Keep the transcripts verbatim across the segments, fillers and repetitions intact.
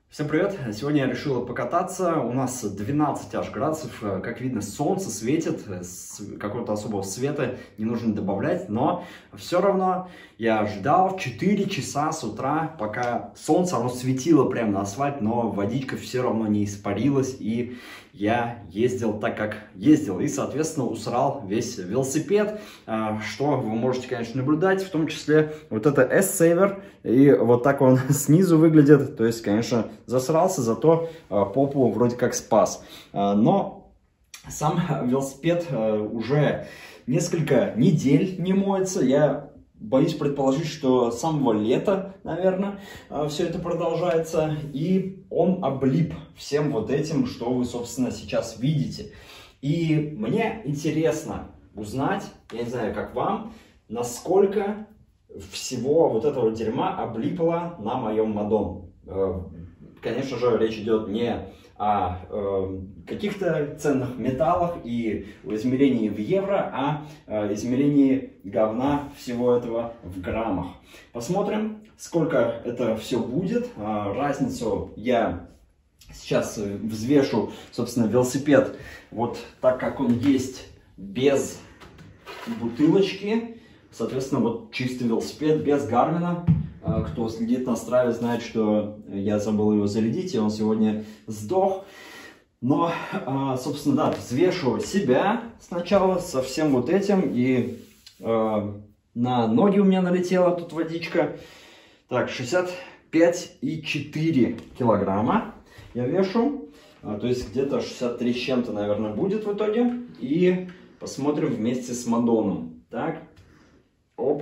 Всем привет! Сегодня я решила покататься. У нас двенадцать аж градусов. Как видно, солнце светит. Какого-то особого света не нужно добавлять. Но все равно я ждал четыре часа с утра, пока солнце оно светило прямо на асфальт, но водичка все равно не испарилась. И я ездил так, как ездил. И, соответственно, усрал весь велосипед. Что вы можете, конечно, наблюдать. В том числе вот это S-Saver. И вот так он снизу выглядит. То есть, конечно, засрался, зато попу вроде как спас. Но сам велосипед уже несколько недель не моется. Я боюсь предположить, что с самого лета, наверное, все это продолжается. И он облип всем вот этим, что вы, собственно, сейчас видите. И мне интересно узнать, я не знаю, как вам, насколько всего вот этого дерьма облипло на моем мадону. Конечно же, речь идет не о э, каких-то ценных металлах и измерении в евро, а э, измерении говна всего этого в граммах. Посмотрим, сколько это все будет. Э, разницу я сейчас взвешу, собственно, велосипед вот так, как он есть, без бутылочки. Соответственно, вот чистый велосипед, без Гармина. Кто следит на Страве, знает, что я забыл его зарядить, и он сегодня сдох. Но, собственно, да, взвешу себя сначала со всем вот этим. И э, на ноги у меня налетела тут водичка. Так, шестьдесят пять и четыре килограмма я вешу. То есть где-то шестьдесят три с чем-то, наверное, будет в итоге. И посмотрим вместе с мадоном. Так, оп.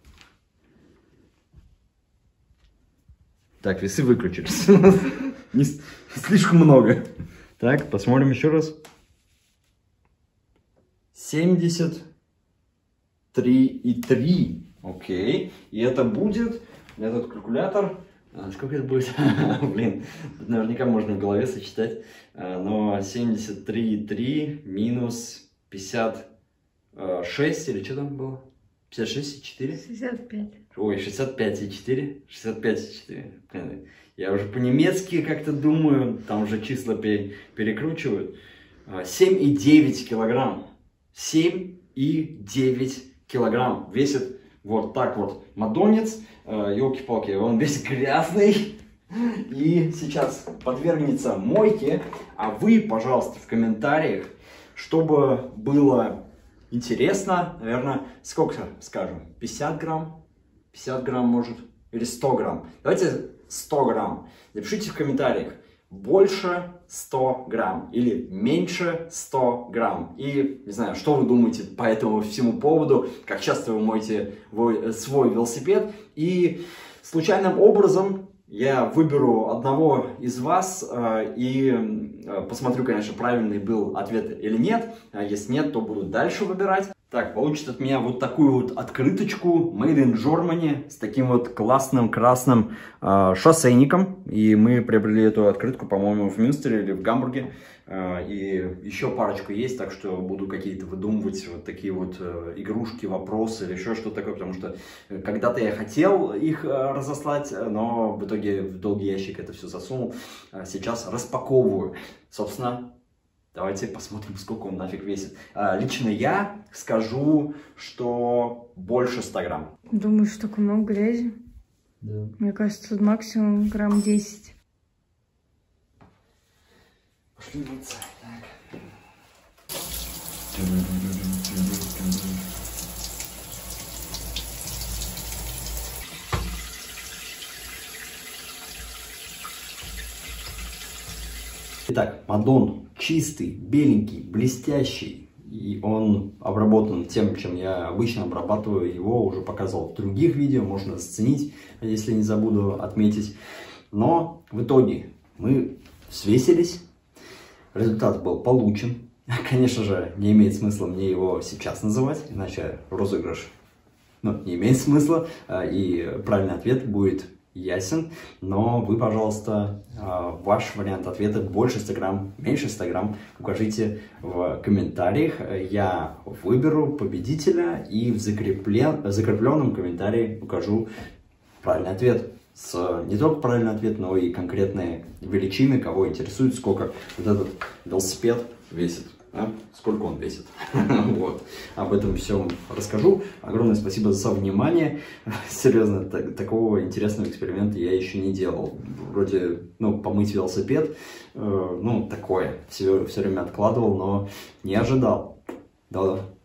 Так, весы выключились. Не, слишком много. Так, посмотрим еще раз. семьдесят три и три. Окей. И это будет, этот калькулятор, а, сколько это будет? Блин, наверняка можно в голове сочетать. А, но семьдесят три и три минус пятьдесят шесть, или что там было? пятьдесят шесть и четыре? шестьдесят пять. Ой, шестьдесят пять и четыре. шестьдесят пять и четыре. Я уже по-немецки как-то думаю, там уже числа перекручивают. семь и девять килограмм. семь и девять килограмм весит вот так вот мадонец. Ёлки-палки, он весь грязный. И сейчас подвергнется мойке. А вы, пожалуйста, в комментариях, чтобы было интересно, наверное, сколько скажем? пятьдесят грамм? пятьдесят грамм может? Или сто грамм? Давайте сто грамм. Напишите в комментариях, больше сто грамм или меньше сто грамм. И, не знаю, что вы думаете по этому всему поводу, как часто вы моете свой велосипед. И случайным образом я выберу одного из вас э, и э, посмотрю, конечно, правильный был ответ или нет. А если нет, то буду дальше выбирать. Так, получит от меня вот такую вот открыточку Made in Germany с таким вот классным красным э, шоссейником. И мы приобрели эту открытку, по-моему, в Мюнстере или в Гамбурге. Э, и еще парочку есть, так что буду какие-то выдумывать вот такие вот э, игрушки, вопросы или еще что-то такое. Потому что когда-то я хотел их э, разослать, но в итоге в долгий ящик это все засунул. Э, сейчас распаковываю. Собственно, давайте посмотрим, сколько он нафиг весит. А, лично я скажу, что больше ста грамм. Думаешь, только много грязи? Да. Мне кажется, максимум грамм десять. Пошли мыться. Так. Итак, мадон чистый, беленький, блестящий. И он обработан тем, чем я обычно обрабатываю его. Уже показывал в других видео, можно заценить, если не забуду отметить. Но в итоге мы свесились. Результат был получен. Конечно же, не имеет смысла мне его сейчас называть, иначе розыгрыш ну, не имеет смысла. И правильный ответ будет ясен, но вы, пожалуйста, ваш вариант ответа больше ста грамм, меньше ста грамм укажите в комментариях. Я выберу победителя и в закреплен... закрепленном комментарии укажу правильный ответ. с не только правильный ответ, но и конкретные величины, кого интересует, сколько вот этот велосипед весит. Да? Сколько он весит. Вот. Об этом все расскажу. Огромное спасибо за внимание. Серьезно, так, такого интересного эксперимента я еще не делал. Вроде, ну, помыть велосипед, э, ну, такое. Все, все время откладывал, но не ожидал. Да,